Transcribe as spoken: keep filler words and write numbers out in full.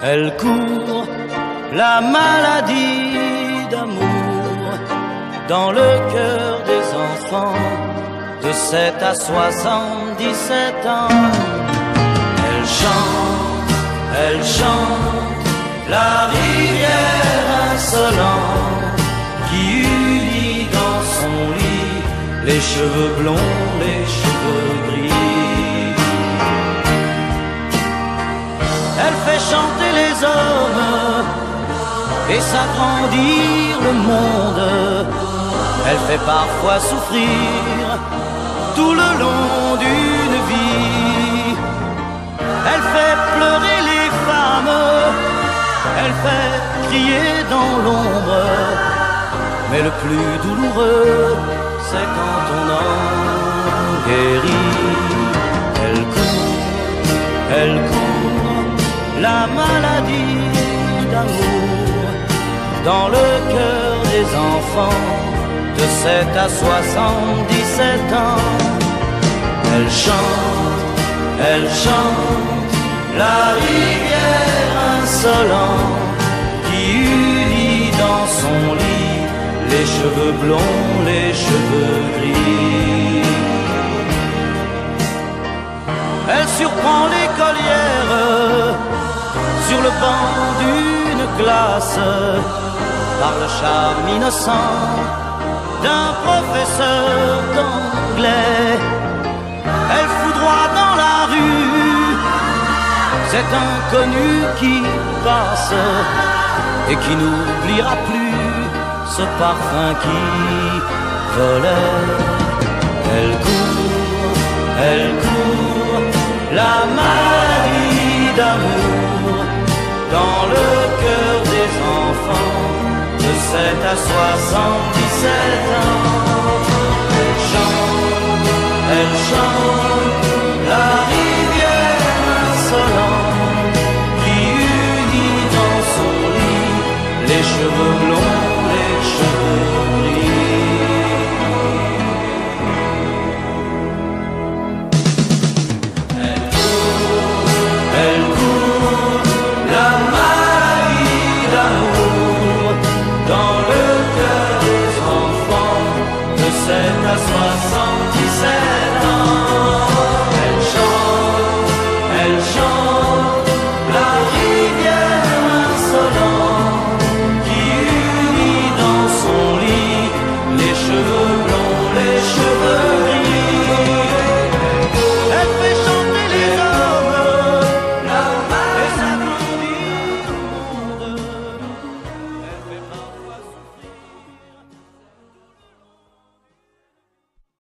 Elle court la maladie d'amour dans le cœur des enfants de sept à soixante-dix-sept ans. Elle chante, elle chante la rivière insolente qui unit dans son lit les cheveux blonds, les cheveux gris. Elle fait chanter les hommes et s'agrandir le monde. Elle fait parfois souffrir tout le long d'une vie. Elle fait pleurer les femmes, elle fait crier dans l'ombre. Mais le plus douloureux, c'est quand on en guérit. Elle court, elle court, la maladie d'amour dans le cœur des enfants de sept à soixante-dix-sept ans. Elle chante, elle chante la rivière insolente qui unit dans son lit les cheveux blonds, les cheveux gris. Elle surprend l'écolière sur le banc d'une classe par le charme innocent d'un professeur d'anglais. Elle foudroie dans la rue cet inconnu qui passe et qui n'oubliera plus ce parfum qui volait. Elle court, elle court, la maladie d'amour dans le cœur des enfants de sept à soixante-dix-sept ans.